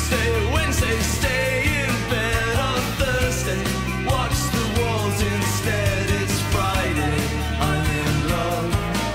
Tuesday, Wednesday, stay in bed. On Thursday, watch the walls instead. It's Friday, I'm in love.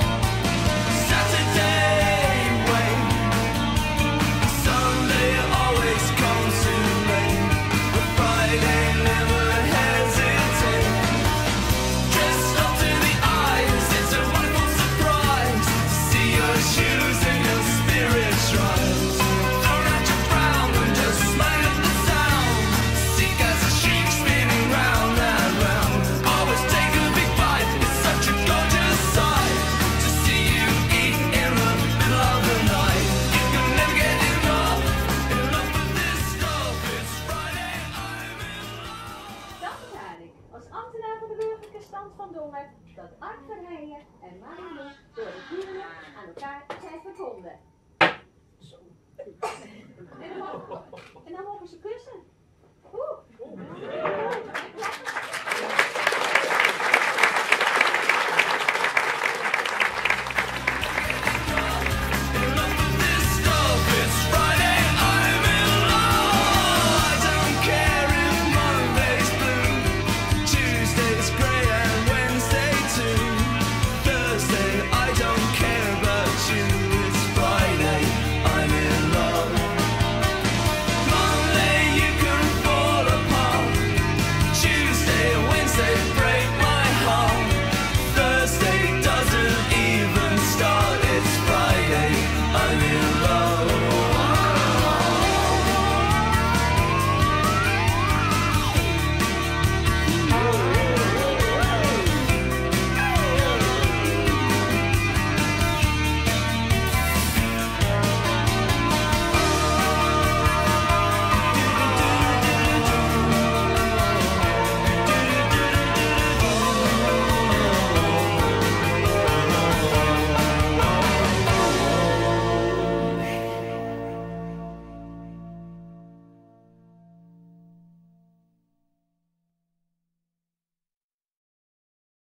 Saturday, wait. Sunday always comes too late, but Friday never hesitate. Dressed up to the eyes, it's a wonderful surprise to see your shoes and your spirit rise. Thrown out your frown and just smile at the sound. Sick as a sheep spinning round and round. Always take a big bite, it's such a gorgeous sight to see you eat in the middle of the night. You can never get enough of this stuff. It's Friday, I'm in love. Dan verklaar ik als ambtenaar van de burgerlijke stand van Dongen dat Art Verheijen en Marie door het huwelijk aan elkaar zijn verbonden. Zo. En